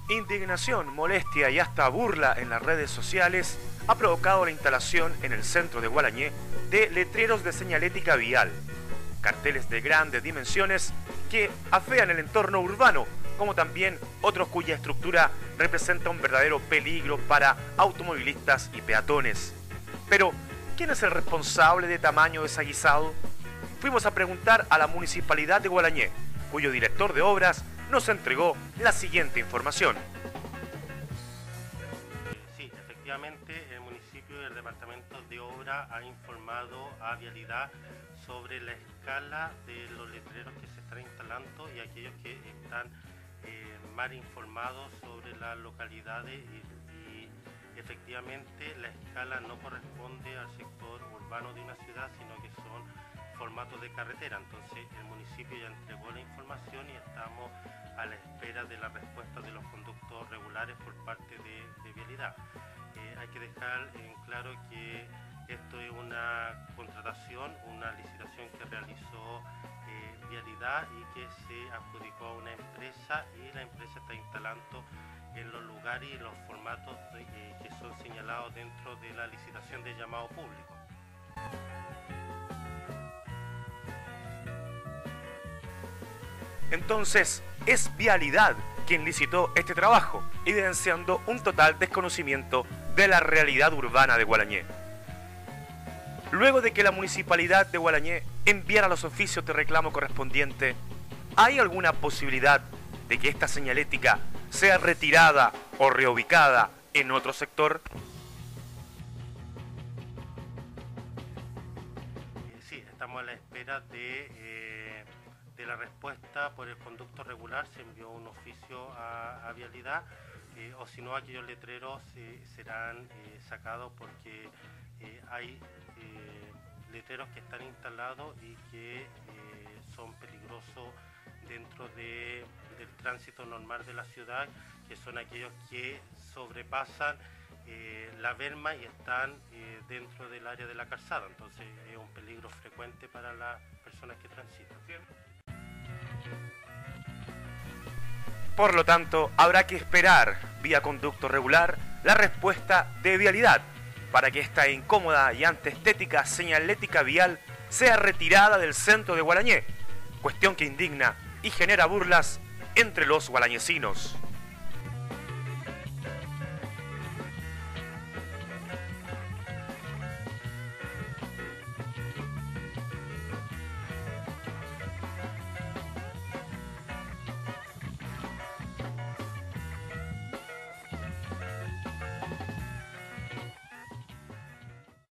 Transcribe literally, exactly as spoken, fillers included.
Indignación, molestia y hasta burla en las redes sociales ha provocado la instalación en el centro de Gualañé de letreros de señalética vial, carteles de grandes dimensiones que afean el entorno urbano, como también otros cuya estructura representa un verdadero peligro para automovilistas y peatones. Pero, ¿quién es el responsable de tamaño desaguisado? Fuimos a preguntar a la Municipalidad de Gualañé, cuyo director de obras nos entregó la siguiente información. Sí, efectivamente el municipio y el departamento de obra ha informado a Vialidad sobre la escala de los letreros que se están instalando y aquellos que están eh, mal informados sobre las localidades y, y efectivamente la escala no corresponde al sector urbano de una ciudad, sino que son formatos de carretera. Entonces el municipio ya entregó la información y estamos a la espera de la respuesta de los conductos regulares por parte de, de Vialidad. Eh, hay que dejar en claro que esto es una contratación, una licitación que realizó eh, Vialidad y que se adjudicó a una empresa, y la empresa está instalando en los lugares y los formatos de, eh, que son señalados dentro de la licitación de llamado público. Entonces, es Vialidad quien licitó este trabajo, evidenciando un total desconocimiento de la realidad urbana de Gualañé. Luego de que la Municipalidad de Gualañé enviara los oficios de reclamo correspondiente, ¿hay alguna posibilidad de que esta señalética sea retirada o reubicada en otro sector? Sí, estamos a la espera de... Eh... de la respuesta por el conducto regular. Se envió un oficio a, a Vialidad, eh, o si no, aquellos letreros eh, serán eh, sacados porque eh, hay eh, letreros que están instalados y que eh, son peligrosos dentro de, del tránsito normal de la ciudad, que son aquellos que sobrepasan eh, la berma y están eh, dentro del área de la calzada. Entonces es un peligro frecuente para las personas que transitan. Por lo tanto, habrá que esperar, vía conducto regular, la respuesta de Vialidad para que esta incómoda y antiestética señalética vial sea retirada del centro de Gualañé, cuestión que indigna y genera burlas entre los gualañesinos.